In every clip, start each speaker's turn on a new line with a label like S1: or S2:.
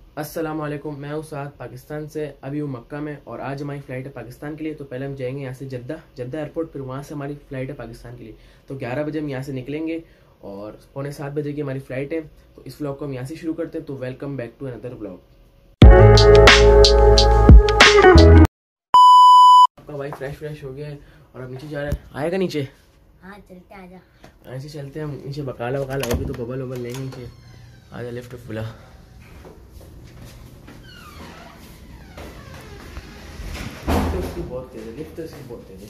S1: अस्सलामुअलैकुम, मैं हूँ साद पाकिस्तान से। अभी हूँ मक्का में और आज हमारी फ़्लाइट है पाकिस्तान के लिए। तो पहले हम जाएंगे यहाँ से जद्दा एयरपोर्ट, फिर वहाँ से हमारी फ़्लाइट है पाकिस्तान के लिए। तो 11 बजे हम यहाँ से निकलेंगे और पौने 7 बजे की हमारी फ़्लाइट है। तो इस व्लॉग को हम यहाँ से शुरू करते हैं। तो welcome back to another vlog. आपका भाई फ्रेश हो गया है और अब नीचे जा रहा है। आएगा नीचे?
S2: हाँ चलते, आजा।
S1: ऐसे चलते हैं हम नीचे। बकाला होगी तो बबल लेंगे नीचे। आजा, लिफ्ट खुला। बहुत तेज है लिफ्ट, इसकी बहुत तेज है।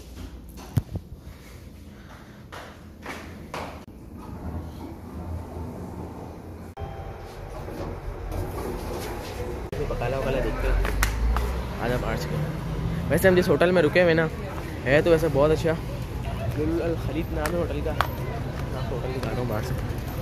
S1: बकाला देखते हैं। आजा बाहर से। वैसे हम जिस होटल में रुके हुए ना, है तो वैसे बहुत अच्छा। लुल अल खलीद नाम है होटल का। आपको होटल दिखा रहा हूँ बाहर से।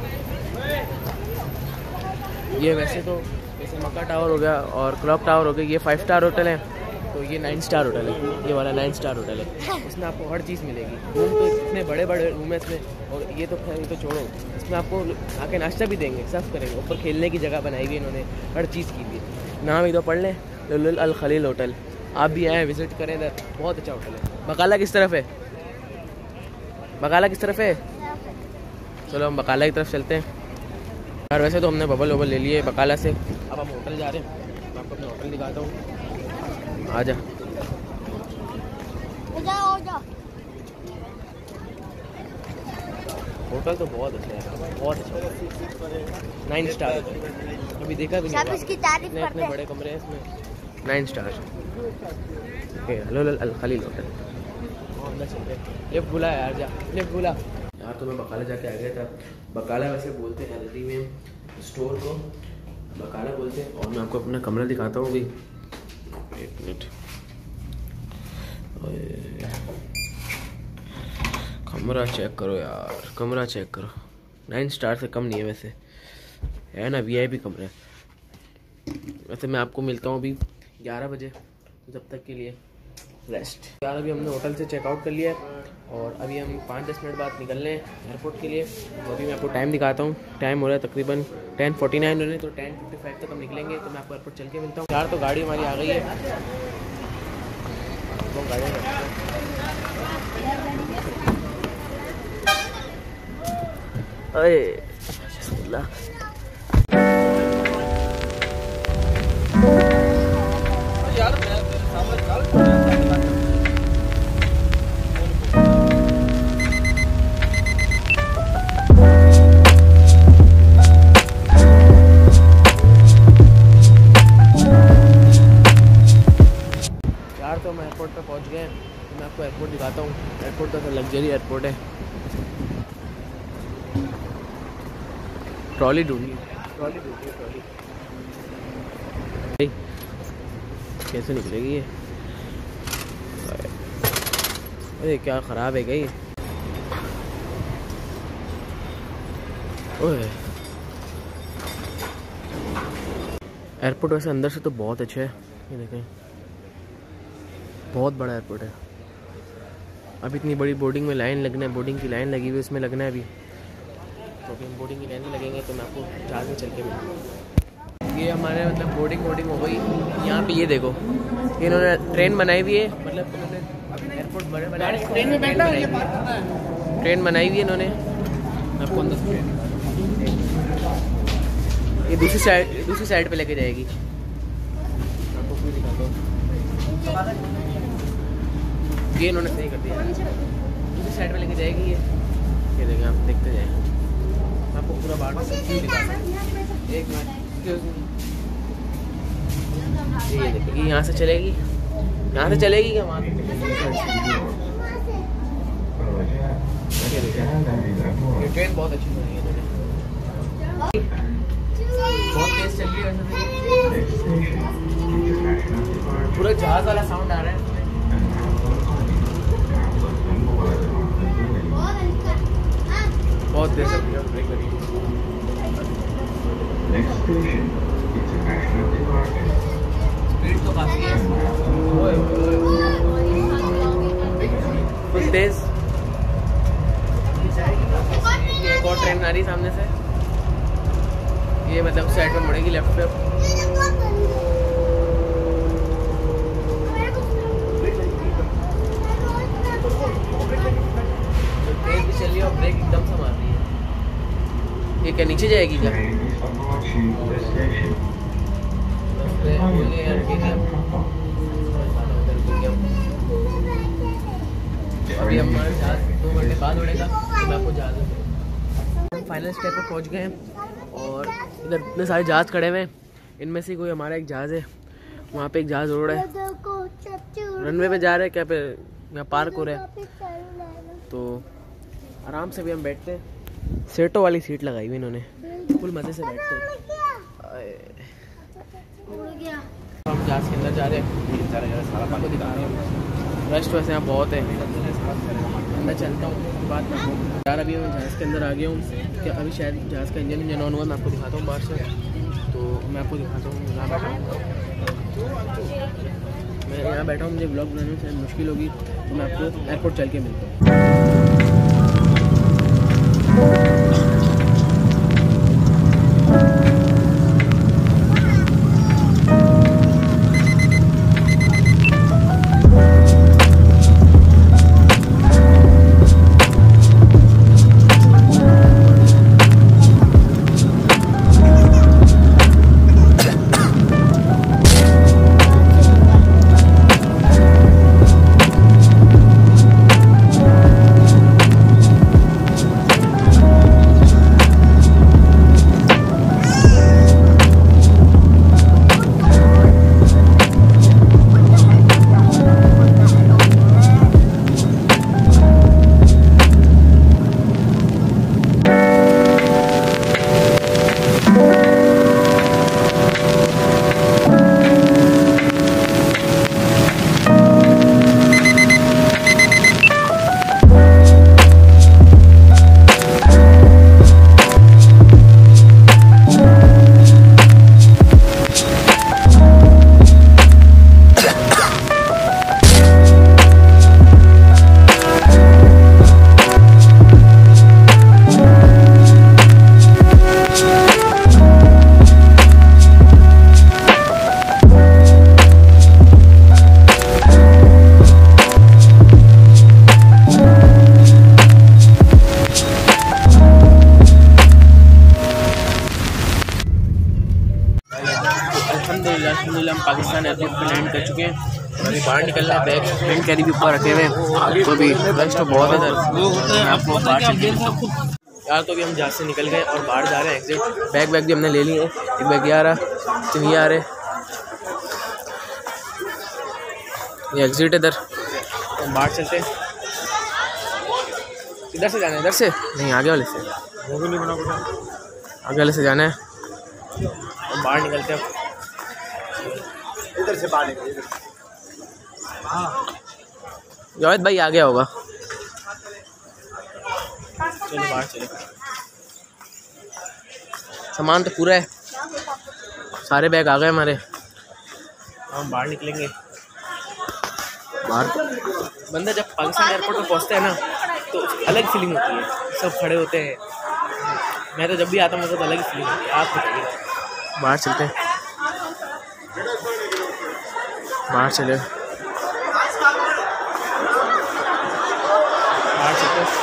S1: ये वैसे तो जैसे मक्का टावर हो गया और क्लॉक टावर हो गया, ये 5 स्टार होटल है। तो ये 9 स्टार होटल है। ये वाला 9 स्टार होटल है। इसमें आपको हर चीज़ मिलेगी। रूम तो इतने बड़े रूम है इसमें। और ये तो छोड़ो, इसमें आपको आके नाश्ता भी देंगे, सर्व करेंगे। ऊपर खेलने की जगह बनाई हुई है इन्होंने, हर चीज़ की हुई है। नाम एक दो पढ़ लें, लुल अल खलील होटल। आप भी आएँ, विज़िट करें इधर, बहुत अच्छा होटल है। बकाला किस तरफ है? चलो हम बकाला की तरफ चलते हैं। और वैसे तो हमने बबल ले लिए बकाला से। अब हम होटल जा रहे हैं। मैं आपको अपना होटल दिखाता हूँ। आजा। होटल तो बहुत अच्छा है, बहुत अच्छा। 9 स्टार अभी देखा भी नहीं।
S2: इसकी तारीफ करते हैं।
S1: इतने बड़े कमरे हैं इसमें। 9 star Al Khalil hotel. Lift बुला यार, जा लिफ्ट बुला यार। तो मैं बकाला जाके आ गया था। बकाला वैसे बोलते हैं अरबी में स्टोर को बकाला बोलते हैं। और मैं आपको अपना कमरा दिखाता हूँ। एक मिनट, कमरा चेक करो यार, कमरा चेक करो। 9 स्टार से कम नहीं है वैसे, है ना। VIP कमरा। वैसे मैं आपको मिलता हूँ अभी 11 बजे, जब तक के लिए रेस्ट। यार अभी हमने होटल से चेकआउट कर लिया है और अभी हम 5-10 मिनट बाद निकल रहे हैं एयरपोर्ट के लिए। तो अभी मैं आपको टाइम दिखाता हूँ। टाइम हो रहा है तकरीबन 10:49 होने। तो 10:55 तक हम निकलेंगे। तो मैं आपको एयरपोर्ट चल के मिलता हूँ। यार तो गाड़ी हमारी आ गई है। तो गाड़ी तो हम एयरपोर्ट पे पहुंच गए हैं। तो मैं आपको एयरपोर्ट दिखाता हूँ। एयरपोर्ट तो लग्जरी एयरपोर्ट है। ट्रॉली ढूंढी कैसे निकलेगी ये? अरे क्या ख़राब है क्या ये? ओए एयरपोर्ट वैसे अंदर से तो बहुत अच्छा है। ये देखें, बहुत बड़ा एयरपोर्ट है। अब इतनी बड़ी बोर्डिंग में लाइन लगना है, बोर्डिंग की लाइन लगी हुई, इसमें लगना है अभी। तो अभी हम बोर्डिंग की लाइन में लगेंगे। तो मैं आपको जहाज़ में चल के मिलूँगा। ये हमारे मतलब बोर्डिंग हो गई। यहाँ पे ये देखो, इन्होंने ट्रेन बनाई हुई है। मतलब इन्होंने एयरपोर्ट बनाया, ट्रेन में बैठना है। ट्रेन बनाई हुई है इन्होंने। आपको अंदर ये दूसरी साइड पे लेके जाएगी। आपको पूरी दिखाता हूँ। ये इन्होंने सही कर दिया। दूसरी साइड पे लेके जाएगी ये देखें, आप देखते जाएं। आपको पूरा बाहर दिखाता हूँ। एक मिनट, ये देखिए, यहाँ से चलेगी क्या वहाँ? ये ट्रेन बहुत अच्छी बनाई है इन्होंने, बहुत तेज चल रही है। पूरा जहाज वाला साउंड आ रहा है। बहुत देर से ब्रेक लगी। स्पीड तो काफी है, फुल तेज। और ट्रेन आ रही सामने से, ये मतलब साइड में मुड़ेगी लेफ्ट पे। क्या नीचे जाएगी क्या? अभी हमारा जहाज 2 घंटे बाद उड़ेगा, तो मैं आपको जहाज हम फाइनल स्टेप पे पहुंच गए हैं और इधर इतने सारे जहाज खड़े हुए हैं। इनमें से कोई हमारा एक जहाज है, वहाँ पे एक जहाज उड़ रहा है, रनवे पे जा रहे हैं, क्या पे यहाँ पार्क हो रहा है। तो आराम से भी हम बैठते हैं, सीटों वाली सीट लगाई हुई इन्होंने, फुल मज़े से बैठते हैं। हम जहाज के अंदर जा रहे हैं, आपको दिखा रहे हैं। रश वैसे यहाँ बहुत है, अंदर चलता हूँ बात करता हूँ यार। अभी मैं जहाज़ के अंदर आ गया हूँ, क्या अभी शायद जहाज़ का इंजन ऑन हुआ, मैं आपको दिखाता हूँ बाहर से। तो मैं आपको दिखाता हूँ, यहाँ बैठा हूँ, मैं यहाँ बैठा हूँ, मुझे ब्लॉग बनाने में शायद मुश्किल होगी, तो मैं आपको एयरपोर्ट चल के मिलता हूँ। अल्हम्दुलिल्लाह हम पाकिस्तान एयरपोर्ट पर लैंड कर चुके हैं। अभी बाहर निकलना है, बैग हैंड कैरी भी ऊपर रखे हुए हैं, तो अभी रश तो बहुत है इधर। आपको बाहर यार, तो अभी हम जहाज से निकल गए और बाहर जा रहे हैं एग्जिट। बैग भी हमने ले लिए, एक बैग ये आ रहा, तो ये आ रहे, ये एग्जिट इधर, हम बाहर चलते हैं। इधर से जाना है, इधर से नहीं, आगे वाले से, वो भी नहीं बना पड़ा, आगे वाले से जाना है। हम बाहर निकलते हैं, इधर से बाहर निकल। जावेद भाई आ गया होगा, चलो बाहर चले। सामान तो पूरा है, सारे बैग आ गए हमारे, हम बाहर निकलेंगे। बाहर बंदा जब पाकिस्तान एयरपोर्ट पर पहुंचता है ना, तो अलग फीलिंग होती है, सब खड़े होते हैं। मैं तो जब भी आता हूँ तो अलग ही फीलिंग होती है। आप बताइए, बाहर चलते हैं, बाहर चले, बाहर चलते हैं।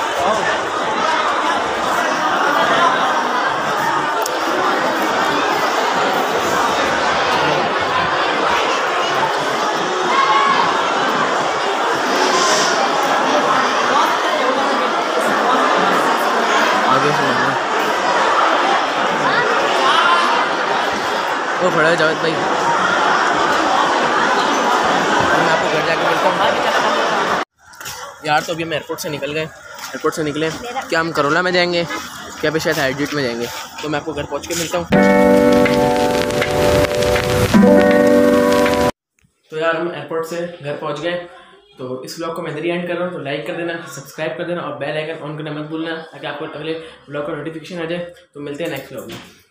S1: आगे से वो खड़ा है जावेद भाई, मैं आपको घर जाके मिलता हूँ यार। तो अभी हम एयरपोर्ट से निकल गए, एयरपोर्ट से निकले, क्या हम करोला में जाएंगे, क्या पे शायद हाइड्रेट में जाएंगे, तो मैं आपको घर पहुँच के मिलता हूँ। तो यार हम एयरपोर्ट से घर पहुँच गए, तो इस व्लॉग को मैं इधर ही एंड कर रहा हूँ। तो लाइक कर देना, सब्सक्राइब कर देना और बेल आइकन ऑन करना मत भूलना, ताकि आपको अगले व्लॉग का नोटिफिकेशन आ जाए। तो मिलते हैं नेक्स्ट व्लॉग में।